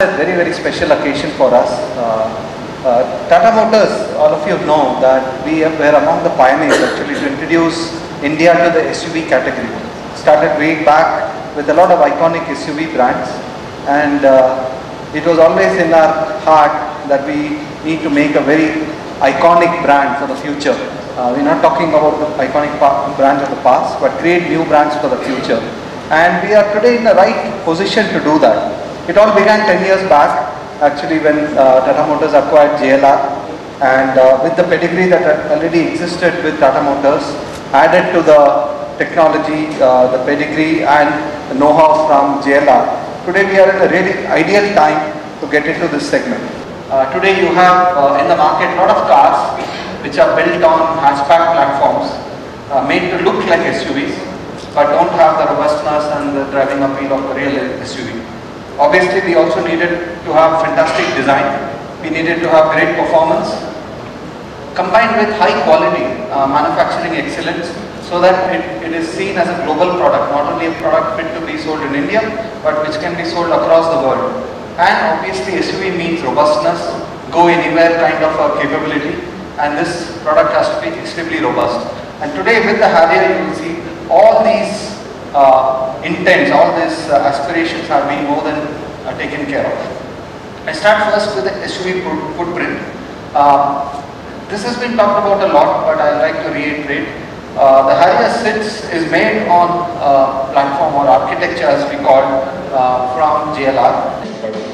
a very special occasion for us. Tata Motors, all of you know that we were among the pioneers actually to introduce India to the SUV category. Started way back with a lot of iconic SUV brands, and it was always in our heart that we need to make a very iconic brand for the future. We're not talking about the iconic brands of the past, but create new brands for the future. And we are today in the right position to do that. It all began 10 years back, actually, when Tata Motors acquired JLR, and with the pedigree that already existed with Tata Motors, added to the technology, the pedigree and the know-how from JLR. Today we are in a really ideal time to get into this segment. Today you have in the market a lot of cars which are built on hatchback platforms, made to look like SUVs, but don't have the robustness and the driving appeal of a real SUV. Obviously, we also needed to have fantastic design. We needed to have great performance, combined with high quality manufacturing excellence, so that it is seen as a global product, not only a product fit to be sold in India, but which can be sold across the world. And obviously, SUV means robustness, go anywhere kind of a capability, and this product has to be extremely robust. And today with the Harrier, you will see all these intents, all these aspirations have been more than taken care of. I start first with the SUV footprint. This has been talked about a lot, but I like to reiterate. The Harrier is made on platform or architecture, as we call, from JLR.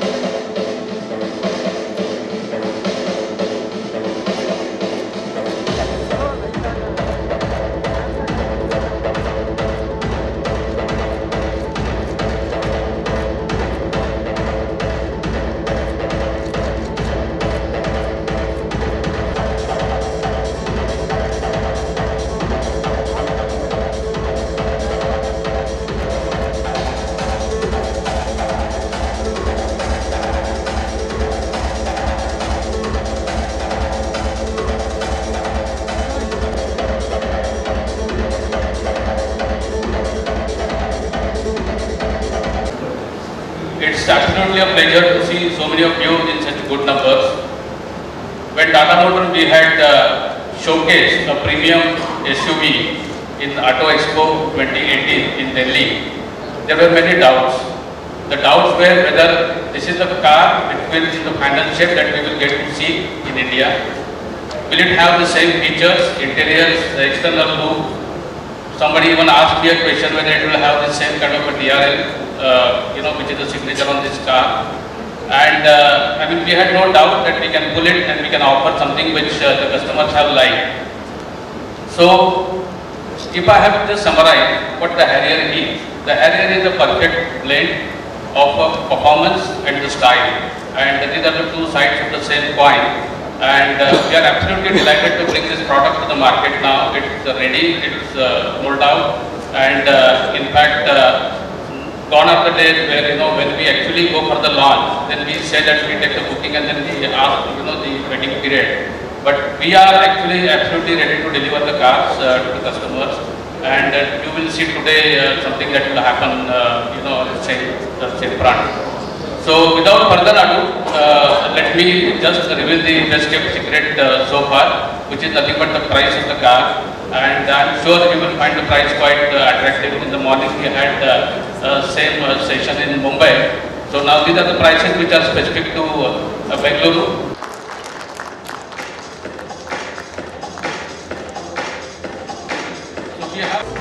It's absolutely a pleasure to see so many of you in such good numbers. When Tata Motors we had showcased a premium SUV in Auto Expo 2018 in Delhi, there were many doubts. The doubts were whether this is the car which will be the final shape that we will get to see in India. Will it have the same features, interiors, the external look? Somebody even asked me a question whether it will have the same kind of a DRL, which is the signature on this car. And I mean, we had no doubt that we can pull it and we can offer something which the customers have liked. So, if I have to just summarize what the Harrier is, the Harrier is a perfect blend of performance and the style. And these are the two sides of the same coin. And we are absolutely delighted to bring this product to the market now. It's ready, it's rolled out, and in fact, gone are the days where when we actually go for the launch, then we say that we take the booking and then we ask the waiting period. But we are actually absolutely ready to deliver the cars to the customers, and you will see today something that will happen, same front. So without further ado, let me just reveal the best kept secret so far, which is nothing but the price of the car. And I'm sure you will find the price quite attractive. In the morning we had same session in Mumbai. So now these are the prices which are specific to Bengaluru. So we have